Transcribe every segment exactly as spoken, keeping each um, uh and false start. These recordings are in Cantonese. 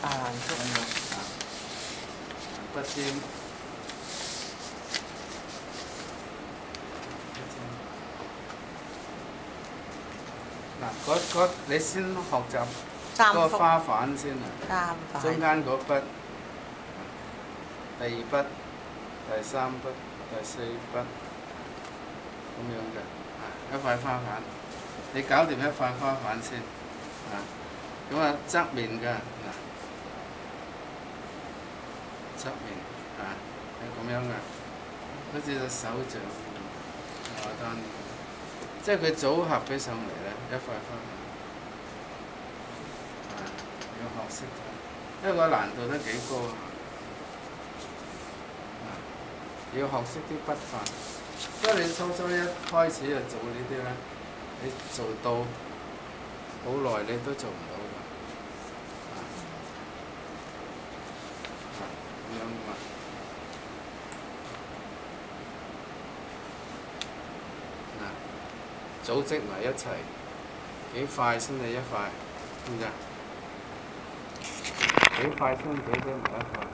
大蘭竹。 筆尖。嗱，嗰嗰你先學習嗰個花瓣先啊。 三瓣。 中間嗰筆，第二筆、第三筆、第四筆，咁樣嘅，啊一塊花瓣，你搞掂一塊花瓣先，啊，咁啊側面嘅嗱，側面啊係咁樣嘅，好似隻手掌咁，簡單。即係佢組合起上嚟咧，一塊花瓣，啊要學識咗，因為個難度都幾高啊。要學識啲筆法，所以你初初一開始就做呢啲咧，你做到好耐你都做唔到㗎，啊，咁樣嘛，嗱，組織埋一齊，幾塊先係一塊，知唔知啊？幾塊先組織埋一塊。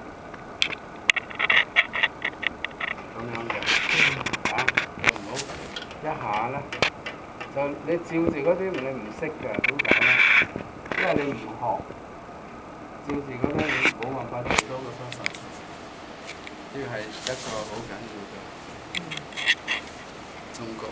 咁樣嘅，啊，你唔好一下咧，就你照住嗰啲你唔識嘅，點解咧？因為你唔學，照住嗰啲你冇辦法做到個方法。呢個係一個好緊要嘅中國，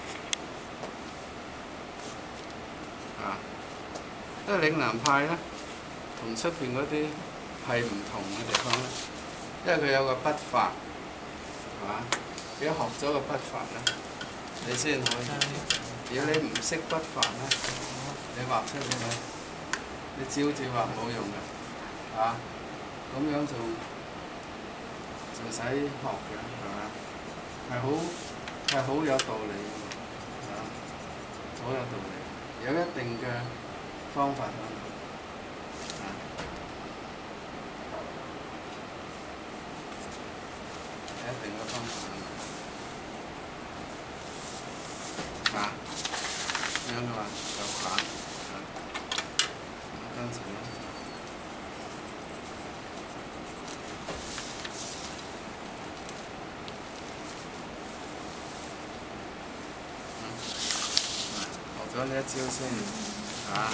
啊，因為嶺南派咧，同出邊嗰啲係唔同嘅地方咧，因為佢有個筆法。係嘛？如果學咗個筆法咧，你先可以。如果你唔識筆法咧，你畫出嚟咧，你照住畫冇用嘅，啊，咁樣就就使學嘅，係嘛？係好係好有道理嘅，啊，好有道理，有一定嘅方法喺度，啊。一定嘅方法啊，咁樣嘅話就反啊，跟住咧，嗯，學咗呢一招先啊。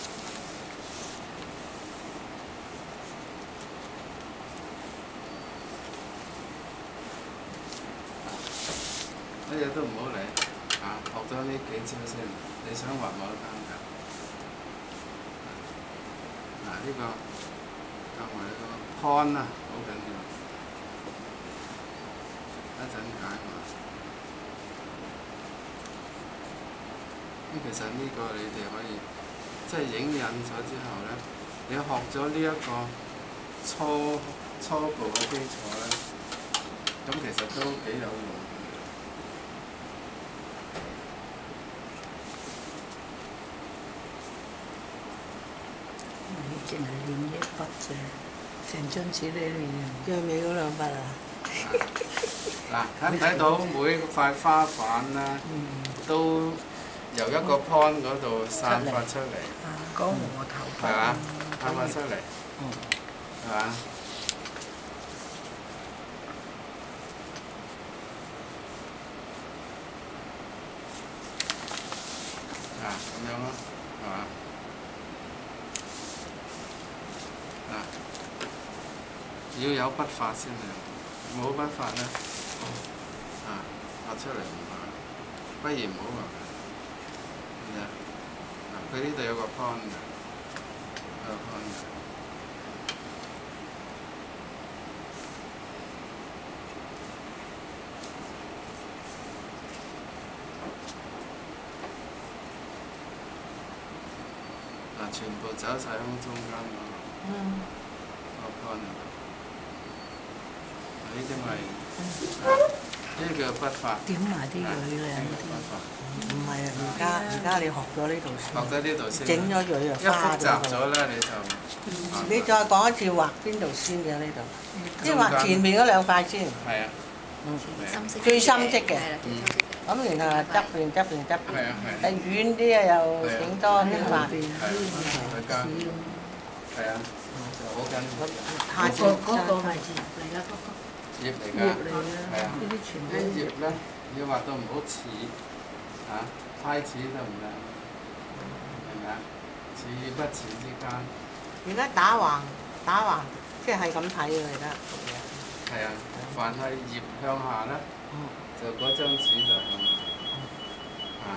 乜嘢都唔好理，啊！學咗呢幾招先，你想畫冇得揀㗎。嗱，呢個教埋呢個 peony 啊，好緊要，一陣解嘛。咁其實呢個你哋可以，即係影印咗之後咧，你學咗呢一個初初步嘅基礎咧，咁其實都幾有用。 淨係練一筆啫，成張紙你練最尾嗰兩筆啊！ 嗱，睇唔睇到每塊花瓣咧，都由一個 point 嗰度散發出嚟， 講我頭髮， 係嘛？散發出嚟，係嘛？啊，咁樣咯，係嘛？啊，要有筆法先係，冇筆法咧，啊，畫出嚟唔係，不如唔好畫。係啊，嗱，佢呢度有個 point 嘅，有個 point 嘅。嗱，全部走晒喺中間嗰度。 嗯。 個 point 啊，呢啲咪呢個筆法。 點埋啲蕊靚啲。 唔係啊！而家而家你學咗呢度先。 學咗呢度先。 整咗蕊啊， 一複雜咗咧，你就。 你再講一次畫邊度先嘅呢度？即係畫前面嗰兩塊先。 係啊。 嗯。最深色嘅。 嗯。 咁然後側邊側邊側邊。 係啊係。 誒遠啲啊，又整多啲畫。 係。再加。 係啊，就好緊要。 下次嗰個係葉嚟啦，嗰個葉嚟㗎， 葉嚟啦， 係啊， 呢啲全部啲葉咧要畫到唔好似嚇，太似就唔靚，明唔明啊？似與不似之間。 而家打橫打橫，即係咁睇㗎而家。 係啊，凡係葉向下咧，就嗰張紙就向下。啊！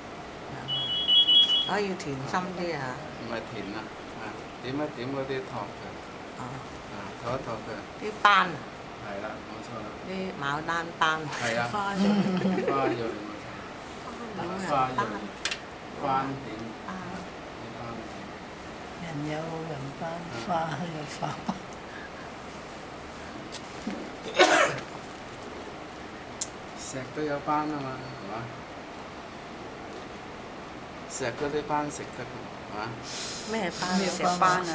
可以填深啲啊！ 唔係填啦，啊點一點嗰啲托佢， 啊， 啊托一托佢。 啲斑啊！ 係啦，冇錯啦。 啲牡丹斑。 係啊， 花咗， 花蕊冇錯。花蕊、斑點、 斑。 斑點。 人有人斑，花有花斑。 石都有斑啊嘛，係嘛？石嗰啲斑食得㗎，係嘛？ 咩斑？ 石斑啊！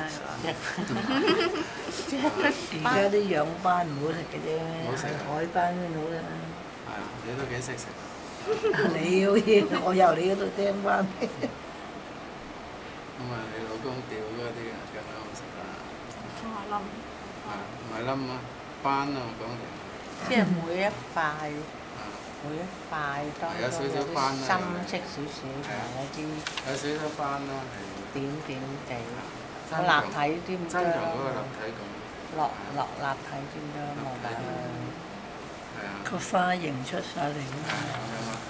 而家啲養斑唔好食嘅啫，海斑先好啦。 係啊，你都幾識食。 你好似我由你嗰度聽翻。 咁啊，你老公釣嗰啲啊，更加好食啦。 花冧。 啊，唔係冧啊，斑啊，我講定。 即係每一塊，每一塊當中有啲深色少少同埋一啲有少少斑啦，係。 點點地，我立體啲咁多。 增強嗰個立體感。 落落立體啲多，冇辦法。 係啊。 個花形出晒嚟。 係啊。